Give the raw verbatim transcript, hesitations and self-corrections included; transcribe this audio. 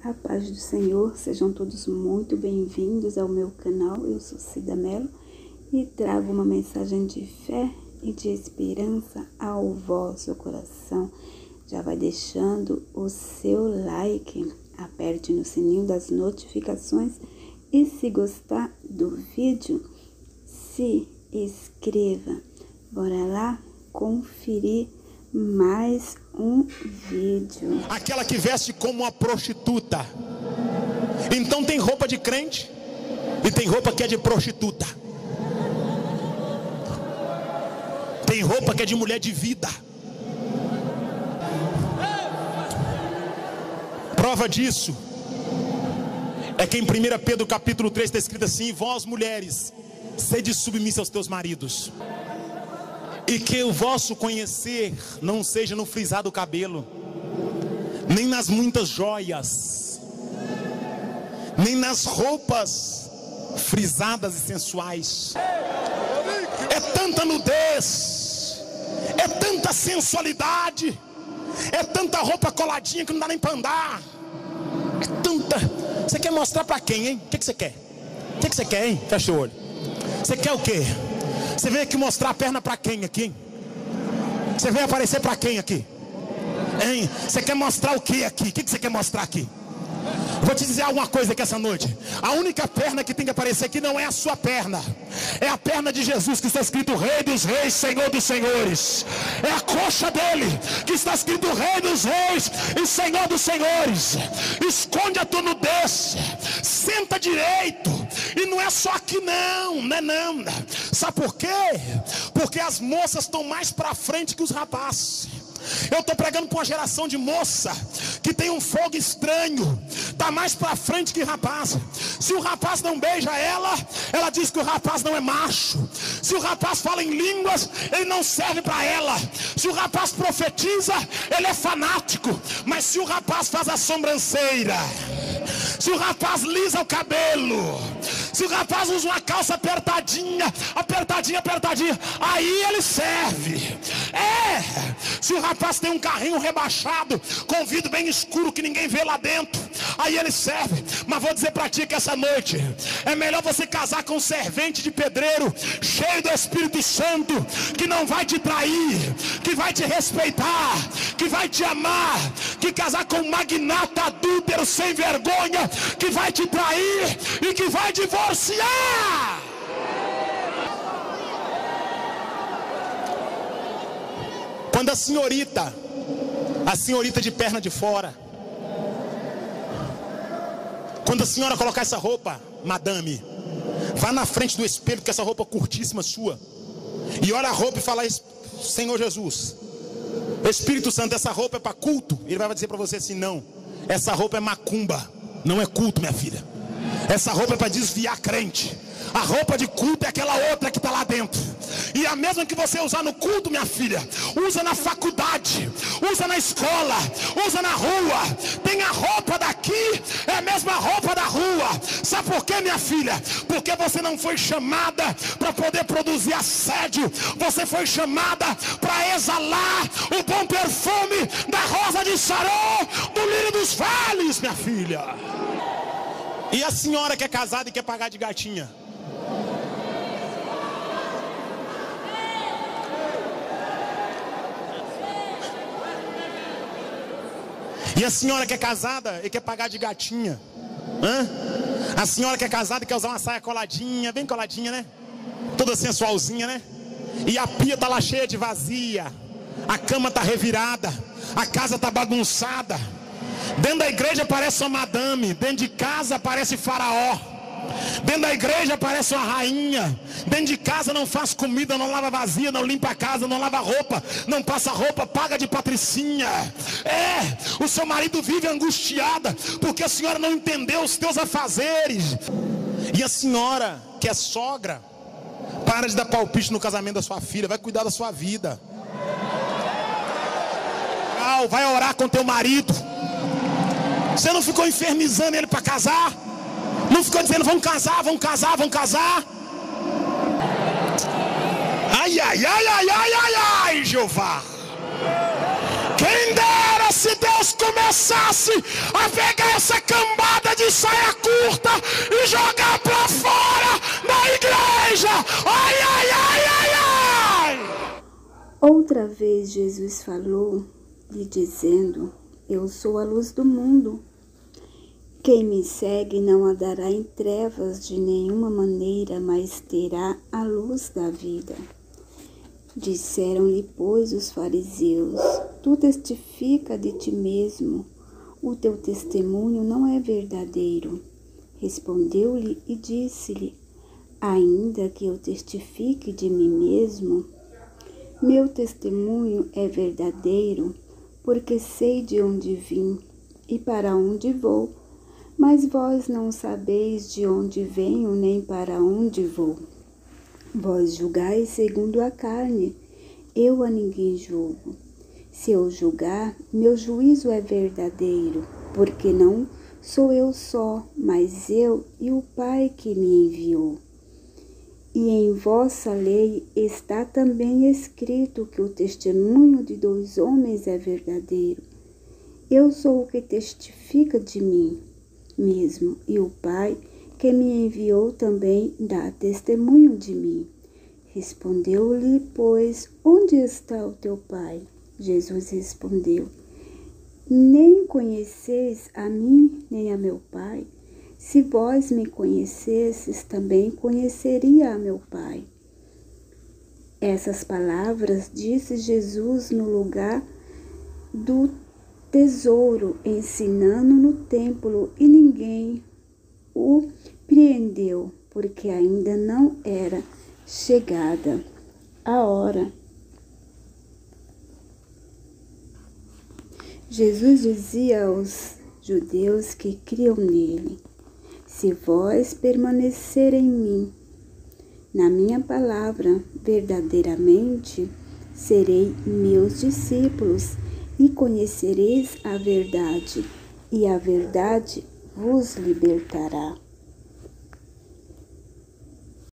A paz do Senhor, sejam todos muito bem-vindos ao meu canal. Eu sou Cida Mello e trago uma mensagem de fé e de esperança ao vosso coração. Já vai deixando o seu like, aperte no sininho das notificações e, se gostar do vídeo, se inscreva. Bora lá conferir mais um vídeo. Aquela que veste como uma prostituta. Então tem roupa de crente e tem roupa que é de prostituta. Tem roupa que é de mulher de vida. Prova disso é que em primeira Pedro capítulo três está escrito assim: vós mulheres, sede submissa aos teus maridos, e que o vosso conhecer não seja no frisar do cabelo, nem nas muitas joias, nem nas roupas frisadas e sensuais. É tanta nudez, é tanta sensualidade, é tanta roupa coladinha que não dá nem para andar. É tanta. Você quer mostrar para quem, hein? O que, que você quer? O que, que você quer, hein? Fecha o olho. Você quer o quê? Você veio aqui mostrar a perna para quem aqui, hein? Você veio aparecer para quem aqui? Hein? Você quer mostrar o que aqui? O que você quer mostrar aqui? Vou te dizer alguma coisa aqui essa noite. A única perna que tem que aparecer aqui não é a sua perna, é a perna de Jesus, que está escrito Rei dos Reis, Senhor dos Senhores. É a coxa dele que está escrito Rei dos Reis e Senhor dos Senhores. Esconde a tua nudez, senta direito. E não é só aqui não, não é não. Sabe por quê? Porque as moças estão mais para frente que os rapazes. Eu estou pregando para uma geração de moça que tem um fogo estranho, está mais para frente que rapaz. Se o rapaz não beija ela, ela diz que o rapaz não é macho. Se o rapaz fala em línguas, ele não serve para ela. Se o rapaz profetiza, ele é fanático. Mas se o rapaz faz a sobrancelha, se o rapaz lisa o cabelo, se o rapaz usa uma calça apertadinha, apertadinha, apertadinha, aí ele serve. É, se o rapaz tem um carrinho rebaixado, com vidro bem escuro que ninguém vê lá dentro, aí ele serve. Mas vou dizer pra ti que essa noite é melhor você casar com um servente de pedreiro, cheio do Espírito Santo, que não vai te trair, que vai te respeitar, que vai te amar, que casar com um magnata adúltero sem vergonha, que vai te trair e que vai divorciar. Quando a senhorita, a senhorita de perna de fora, quando a senhora colocar essa roupa, madame, vá na frente do espelho com essa roupa curtíssima sua, e olha a roupa e fala: Senhor Jesus, Espírito Santo, essa roupa é para culto? Ele vai dizer para você assim: não, essa roupa é macumba, não é culto, minha filha. Essa roupa é para desviar crente. A roupa de culto é aquela outra que está lá dentro. E a mesma que você usar no culto, minha filha, usa na faculdade, usa na escola, usa na rua. Tem a roupa daqui, é a mesma roupa da rua. Sabe por quê, minha filha? Porque você não foi chamada para poder produzir assédio. Você foi chamada para exalar o bom perfume da rosa de Sarão, do lírio dos vales, minha filha. E a senhora que é casada e quer pagar de gatinha? E a senhora que é casada e quer pagar de gatinha? Hã? A senhora que é casada e quer usar uma saia coladinha, bem coladinha, né? Toda sensualzinha, né? E a pia tá lá cheia de vazia, a cama tá revirada, a casa tá bagunçada. Dentro da igreja parece uma madame, dentro de casa parece faraó. Dentro da igreja parece uma rainha, dentro de casa não faz comida, não lava vazia, não limpa a casa, não lava roupa, não passa roupa, paga de patricinha. É, o seu marido vive angustiada porque a senhora não entendeu os teus afazeres. E a senhora que é sogra, para de dar palpite no casamento da sua filha, vai cuidar da sua vida. Vai orar com teu marido. Você não ficou infernizando ele para casar? Não ficou dizendo: vamos casar, vamos casar, vamos casar? Ai, ai, ai, ai, ai, ai, ai, Jeová. Quem dera se Deus começasse a pegar essa cambada de saia curta e jogar para fora da igreja. Ai, ai, ai, ai, ai. Outra vez Jesus falou, lhe dizendo: eu sou a luz do mundo. Quem me segue não andará em trevas de nenhuma maneira, mas terá a luz da vida. Disseram-lhe, pois, os fariseus: tu testifica de ti mesmo, o teu testemunho não é verdadeiro. Respondeu-lhe e disse-lhe: ainda que eu testifique de mim mesmo, meu testemunho é verdadeiro, porque sei de onde vim e para onde vou. Mas vós não sabeis de onde venho, nem para onde vou. Vós julgais segundo a carne, eu a ninguém julgo. Se eu julgar, meu juízo é verdadeiro, porque não sou eu só, mas eu e o Pai que me enviou. E em vossa lei está também escrito que o testemunho de dois homens é verdadeiro. Eu sou o que testifica de mim mesmo, e o Pai que me enviou também dá testemunho de mim. Respondeu-lhe, pois, onde está o teu Pai? Jesus respondeu: nem conheceis a mim, nem a meu Pai. Se vós me conhecesses, também conheceria a meu Pai. Essas palavras disse Jesus no lugar do tesouro, ensinando no templo, e ninguém o preendeu, porque ainda não era chegada a hora. Jesus dizia aos judeus que criam nele: se vós permanecer em mim, na minha palavra, verdadeiramente serei meus discípulos, e conhecereis a verdade, e a verdade vos libertará.